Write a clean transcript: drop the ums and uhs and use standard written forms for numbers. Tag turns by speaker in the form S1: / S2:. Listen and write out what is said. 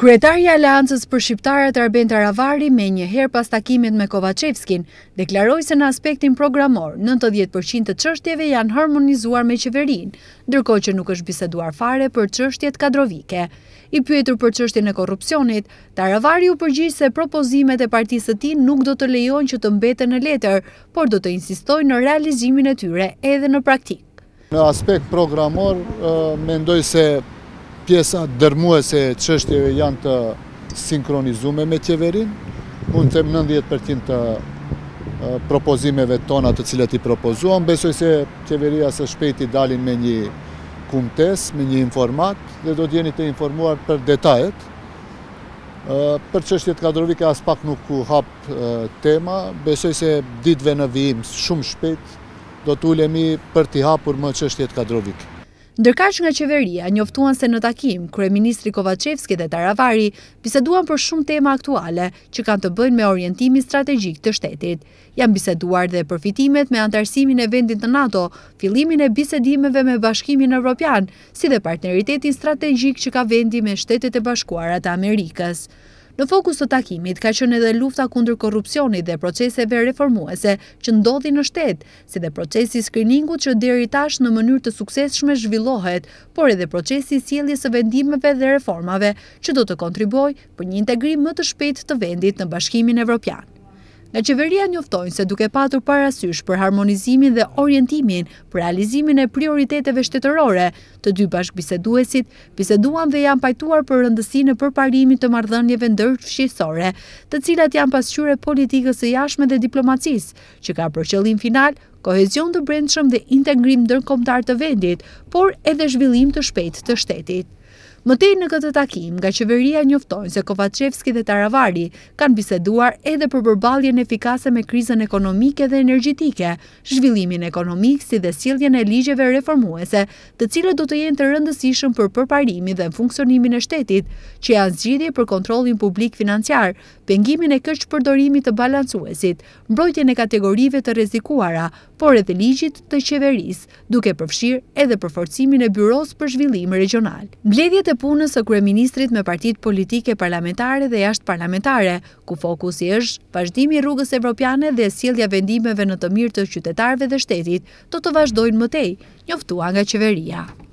S1: Kryetari i Aleancës për Shqiptarët Arben Taravari, me njëherë pas takimit me Kovacevskin, deklaroi se në aspektin programor, 90% të çështjeve janë harmonizuar me qeverinë, ndërkohë që nuk është biseduar fare për çështjet kadrovike. I pyetur për çështjen e korrupsionit, Taravari u përgjigj se propozimet e partisë së tij nuk do të lejojnë që të mbeten në letër, por do të insistojnë në realizimin e tyre edhe në praktikë.
S2: Në aspekt programor, mendoj se pjesa dërmuese e çështjeve janë të sinkronizuar me qeverinë. Unë them 90% të propozimeve tona të cilat i propozuam. Besoj se qeveria së shpejti dalin me një kumtes, me një informat dhe do të jeni të informuar për detajet. Për çështjet kadrovike as pak nuk u hap tema. Besoj se ditëve në vijim shumë shpejt do të ulemi për t'i hapur më çështjet kadrovike.
S1: Ndërkaq nga qeveria njoftuan se në takim, kryeministri Kovacevski dhe Taravari biseduan për shumë tema aktuale që kanë të bëjnë me orientimin strategjik të shtetit. Janë biseduar dhe përfitimet me antarësimin e vendit në NATO, fillimin e bisedimeve me Bashkimin Evropian, si dhe partneritetin strategjik që ka vendi me Shtetet e Bashkuara të Amerikës. Në fokus të takimit ka qenë edhe lufta kundër korrupsionit dhe proceseve reformuese që ndodhin në shtet, si dhe procesi skriningut që deri tash në mënyrë të suksesshme zhvillohet, por edhe procesi i sjelljes së vendimeve dhe reformave që do të kontribuojë për një integrim më të shpejtë të vendit në Bashkimin Evropian. Nga qeveria njoftojnë se duke patur parasysh për harmonizimin dhe orientimin për realizimin e prioriteteve shtetërore, të dy bashkëbiseduesit biseduan dhe janë pajtuar për rëndësinë e përparimit të marrëdhënieve ndërfshirësore, të cilat janë pasqyrë e politikës së jashtme dhe diplomacisë, që ka për qëllim final kohezion të brendshëm dhe integrim ndërkombëtar të vendit, por edhe zhvillim të shpejtë të shtetit. Mëtej në këtë takim, nga qeveria njoftojnë se Kovacevski dhe Taravari kanë biseduar edhe për përballjen efikase me krizën ekonomike dhe energjetike, zhvillimin ekonomik si dhe sjelljen e ligjeve reformuese, të cilët do të jenë të rëndësishëm për përparimin dhe funksionimin e shtetit, që janë zgjidhje për kontrollin publik financiar, pengimin e keqpërdorimit të balancuesit, mbrojtjen e kategorive të rrezikuara, por edhe ligjit të qeverisë, duke përfshirë edhe përforcimin e Byros për Zhvillim Regional. Mbledhjet e punës së kryeministrit me partitë politike parlamentare dhe jashtëparlamentare, ku fokusi është vazhdimi i rrugës evropiane dhe sjellja vendimeve në të mirë të qytetarëve dhe shtetit, do të vazhdojnë mëtej, njoftua nga qeveria.